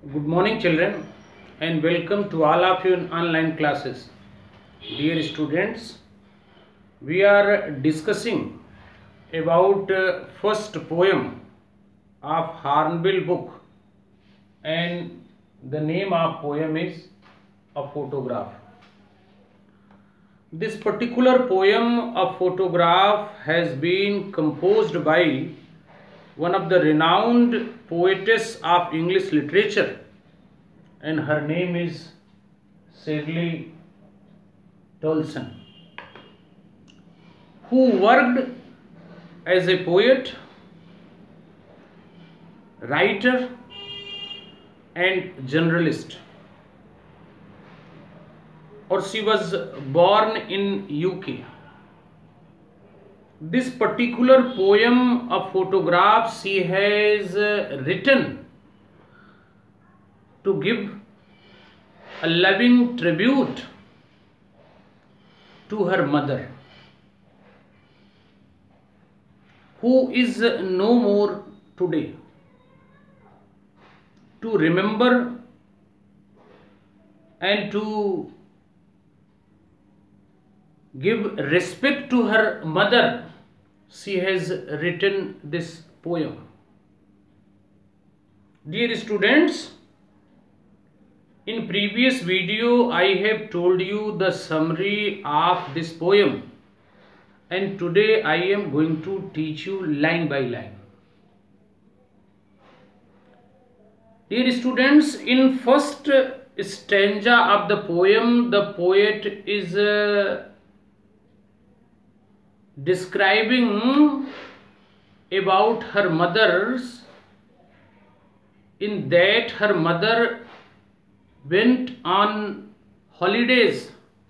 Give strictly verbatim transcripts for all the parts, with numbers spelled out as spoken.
Good morning children and welcome to all of you in online classes. Dear students, we are discussing about uh, first poem of Hornbill book, and the name of poem is A Photograph. This particular poem, A Photograph, has been composed by one of the renowned poetess of English literature, and her name is Shirley Tolson, who worked as a poet, writer and journalist, or she was born in U K. This particular poem, A Photograph, she has written to give a loving tribute to her mother, who is no more today. To remember and to give respect to her mother, she has written this poem. Dear students, in previous video I have told you the summary of this poem, and today I am going to teach you line by line. Dear students, in first stanza of the poem, the poet is uh, describing about her mother's, in that her mother went on holidays,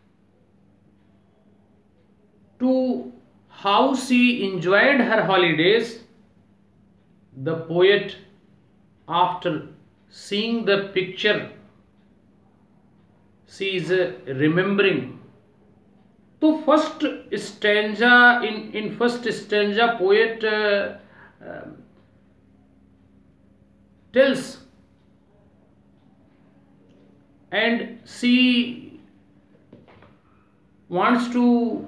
to how she enjoyed her holidays. The poet, after seeing the picture, she is uh, remembering. So first stanza, in, in first stanza, poet uh, uh, tells, and she wants to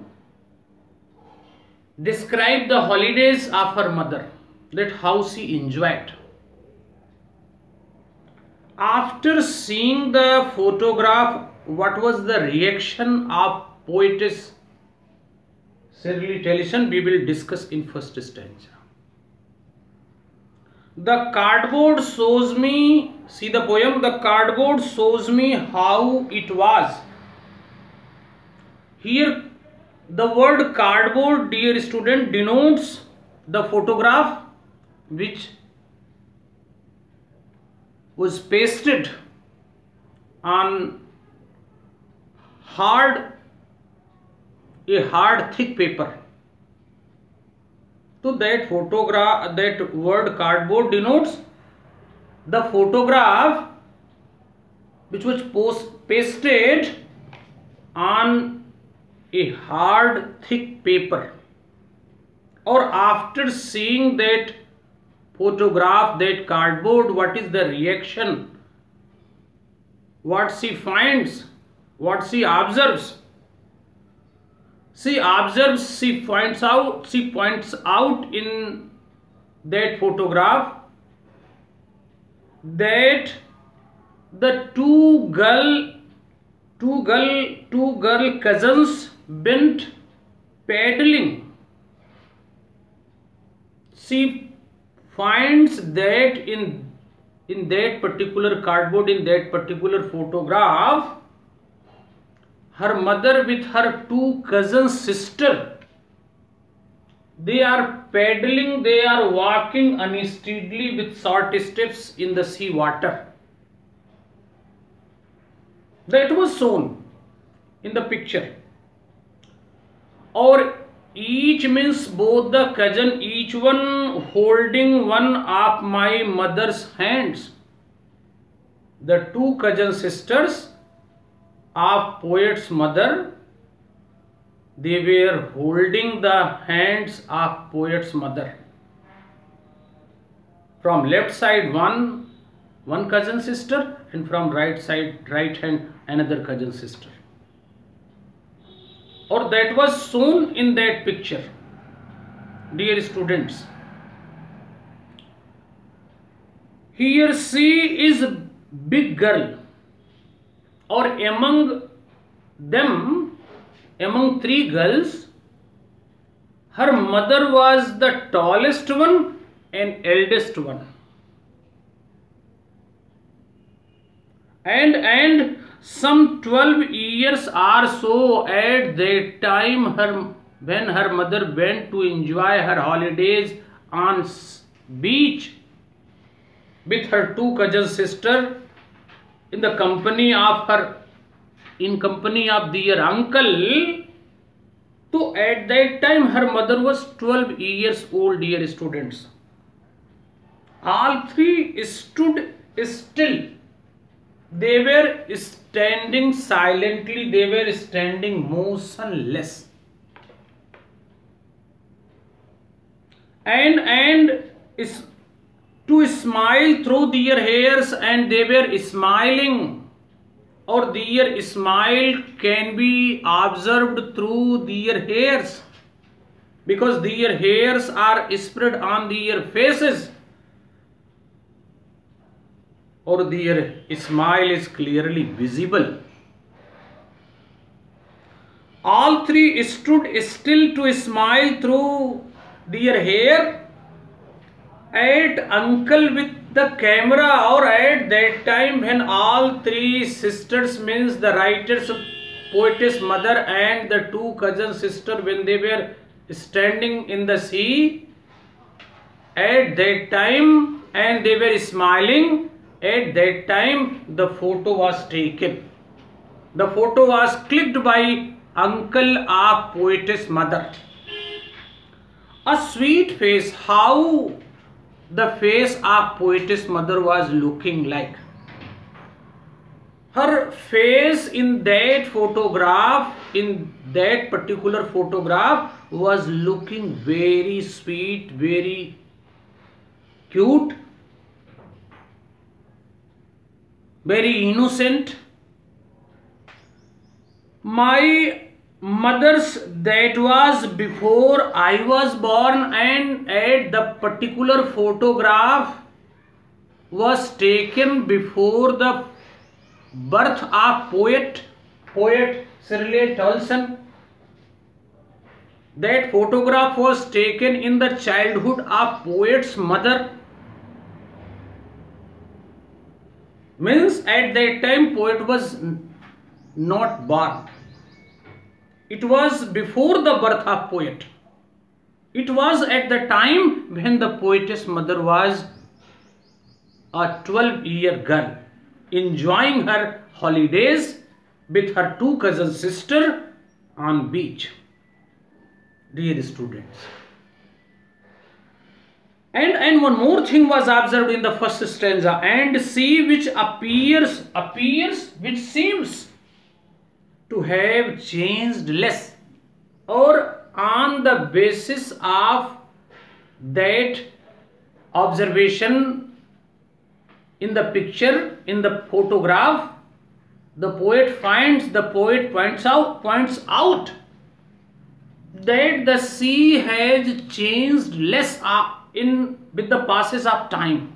describe the holidays of her mother, that how she enjoyed. After seeing the photograph, what was the reaction of poetess Shirley Tolson? We will discuss in first stanza. The cardboard shows me, see the poem, the cardboard shows me how it was. Here the word cardboard, dear student, denotes the photograph which was pasted on hard, a hard thick paper. So that photograph, that word cardboard denotes the photograph which was post pasted on a hard thick paper. Or after seeing that photograph, that cardboard, what is the reaction? What she finds? What she observes? She observes, she finds out, she points out in that photograph that the two girl, two girl, two girl cousins went paddling. She finds that in, in that particular cardboard, in that particular photograph, her mother with her two cousin sister, they are paddling, they are walking unsteadily with short steps in the sea water. That was shown in the picture. Or each means both the cousin, each one holding one of my mother's hands. The two cousin sisters of poet's mother, they were holding the hands of poet's mother. From left side one one cousin sister, and from right side, right hand, another cousin sister. Or that was shown in that picture. Dear students, here she is a big girl, or among them, among three girls, her mother was the tallest one and eldest one. And, and some twelve years or so at that time, her, when her mother went to enjoy her holidays on beach with her two cousin sister in the company of her, in company of their uncle. So at that time her mother was twelve years old, dear students. All three stood still. They were standing silently, they were standing motionless. And, and is to smile through their hairs, and they were smiling, or their smile can be observed through their hairs, because their hairs are spread on their faces, or their smile is clearly visible. All three stood still to smile through their hair at uncle with the camera, or at that time when all three sisters, means the writer's poetess mother and the two cousin sister, when they were standing in the sea at that time and they were smiling, at that time the photo was taken. The photo was clicked by uncle of poetess mother. A sweet face, how the face of poetess mother was looking like. Her face in that photograph, in that particular photograph, was looking very sweet, very cute, very innocent. My mother's, that was before I was born, and at the particular photograph was taken before the birth of poet, poet Shirley Tolson. That photograph was taken in the childhood of poet's mother. Means at that time poet was not born. It was before the birth of poet. It was at the time when the poetess mother was a twelve year girl, enjoying her holidays with her two cousin sister on beach. Dear students. And, and one more thing was observed in the first stanza. And see which appears, appears, which seems to have changed less, or on the basis of that observation in the picture, in the photograph, the poet finds, the poet points out, points out that the sea has changed less in with the passage of time,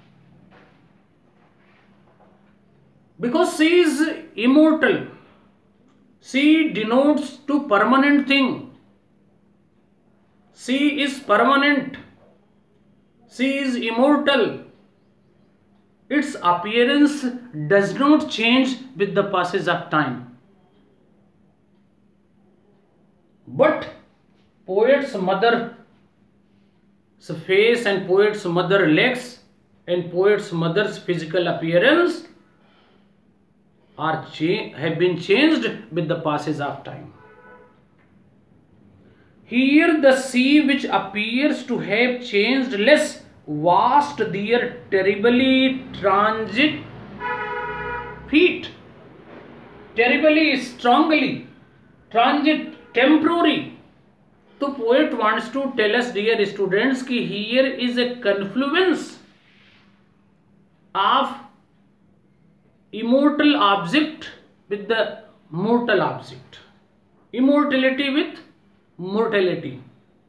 because sea is immortal. Sea denotes to permanent thing. Sea is permanent. Sea is immortal. Its appearance does not change with the passage of time. But poet's mother's face and poet's mother legs and poet's mother's physical appearance are have been changed with the passage of time. Here the sea, which appears to have changed less, vast their terribly transit feet, terribly strongly, transit temporary. So poet wants to tell us, dear students, कि here is a confluence of immortal object with the mortal object, immortality with mortality.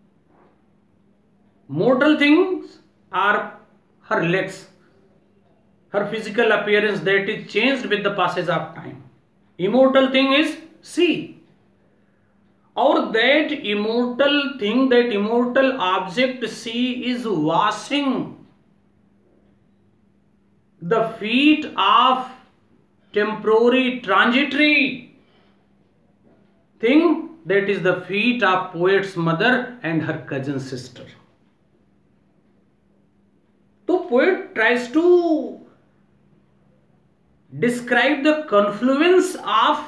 Mortal things are her legs, her physical appearance that is changed with the passage of time. Immortal thing is sea. Or that immortal thing, that immortal object sea is washing the feet of temporary, transitory thing, that is the feet of poet's mother and her cousin sister. So poet tries to describe the confluence of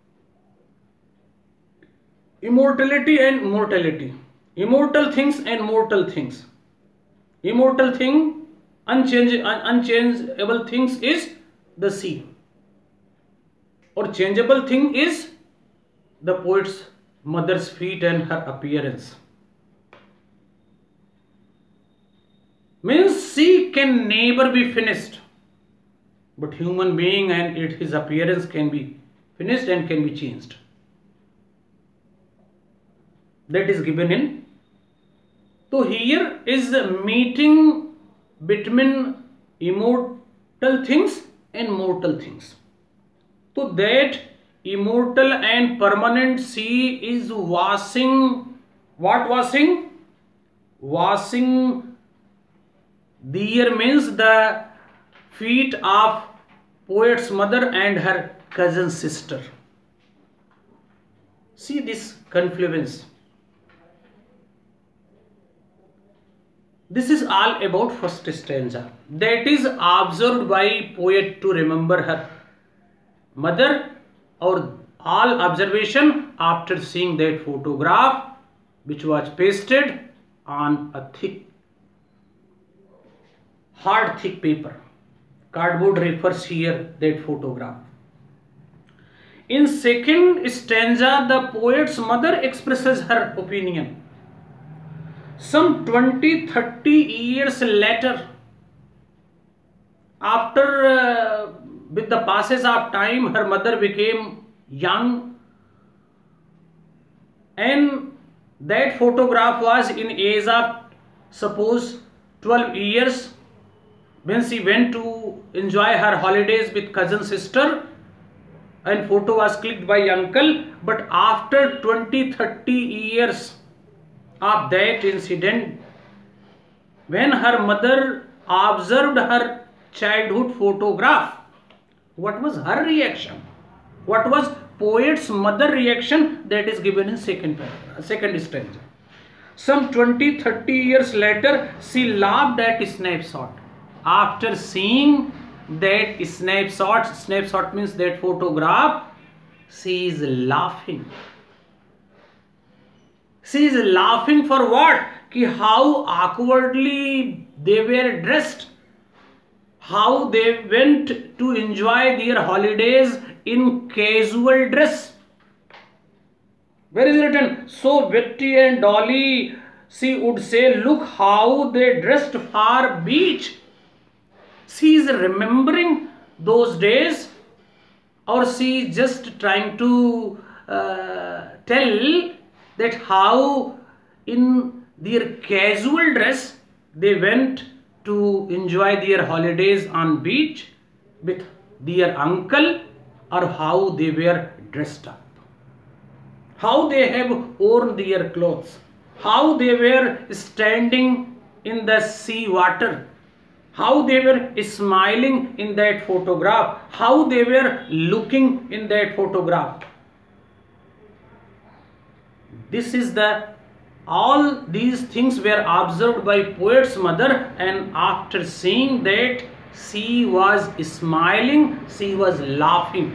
immortality and mortality, immortal things and mortal things. Immortal thing, unchange, unchangeable things is the sea, or changeable thing is the poet's mother's feet and her appearance. Means sea can never be finished, but human being and it, his appearance can be finished and can be changed. That is given in. So here is a meeting between immortal things and mortal things. So that immortal and permanent sea is washing, what washing? Washing dear means the feet of poet's mother and her cousin sister. See this confluence. This is all about first stanza. That is observed by poet to remember her mother, or all observation after seeing that photograph which was pasted on a thick, hard thick paper. Cardboard refers here that photograph. In second stanza, the poet's mother expresses her opinion. Some twenty to thirty years later, after uh, with the passage of time, her mother became young, and that photograph was in age of suppose twelve years, when she went to enjoy her holidays with cousin sister, and photo was clicked by uncle. But after twenty to thirty years of that incident, when her mother observed her childhood photograph, what was her reaction? What was poet's mother reaction? That is given in second paragraph, second stanza. Some twenty to thirty years later, she laughed at snapshot. After seeing that snapshot, snapshot means that photograph, she is laughing. She is laughing for what? Ki how awkwardly they were dressed, how they went to enjoy their holidays in casual dress. Where is written? So Betty and Dolly, she would say, look how they dressed for beach. She is remembering those days, or she is just trying to uh, tell that how in their casual dress they went to enjoy their holidays on beach with their uncle, or how they were dressed up, how they have worn their clothes, how they were standing in the sea water, how they were smiling in that photograph, how they were looking in that photograph. This is the, all these things were observed by poet's mother, and after seeing that, she was smiling, she was laughing.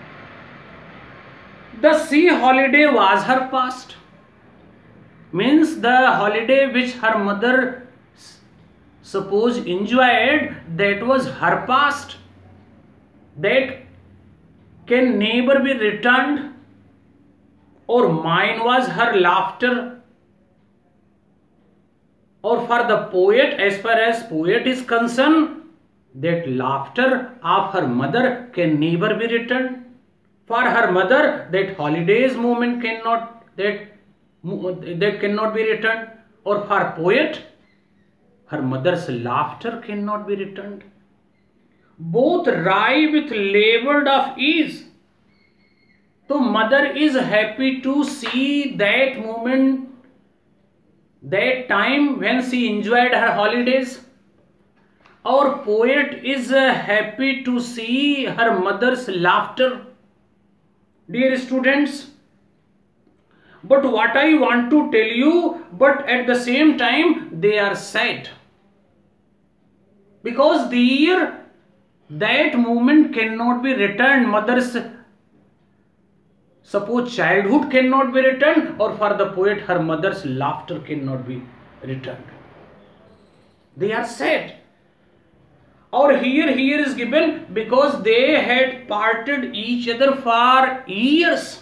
The sea holiday was her past. Means the holiday which her mother suppose enjoyed, that was her past. That can never be returned. Or mine was her laughter. Or for the poet, as far as poet is concerned, that laughter of her mother can never be returned. For her mother, that holidays moment cannot that that cannot be returned. Or for poet, her mother's laughter cannot be returned. Both rhyme with labored of ease. So mother is happy to see that moment, that time when she enjoyed her holidays. Our poet is happy to see her mother's laughter. Dear students, but what I want to tell you, but at the same time they are sad. Because dear, that moment cannot be returned. Mother's, suppose childhood cannot be returned, or for the poet her mother's laughter cannot be returned. They are sad. Or here, here is given because they had parted each other for years.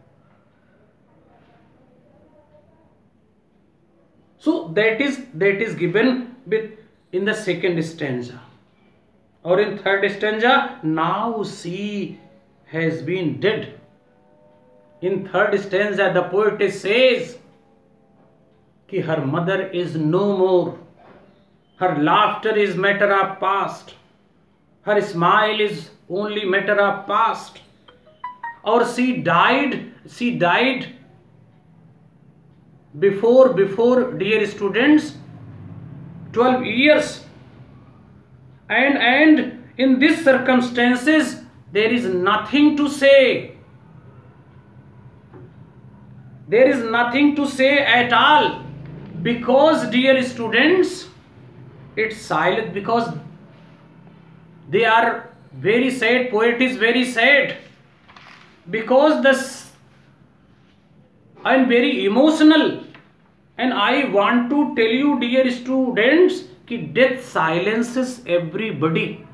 So that is that is given with in the second stanza. Or in third stanza, now she has been dead. In third stanza, the poet says कि her mother is no more. Her laughter is matter of past. Her smile is only matter of past. Or she died, she died before, before, dear students, twelve years. And, and in these circumstances, there is nothing to say. There is nothing to say at all. Because, dear students, it's silent, because they are very sad. Poet is very sad because this I am very emotional, and I want to tell you, dear students, कि death silences everybody.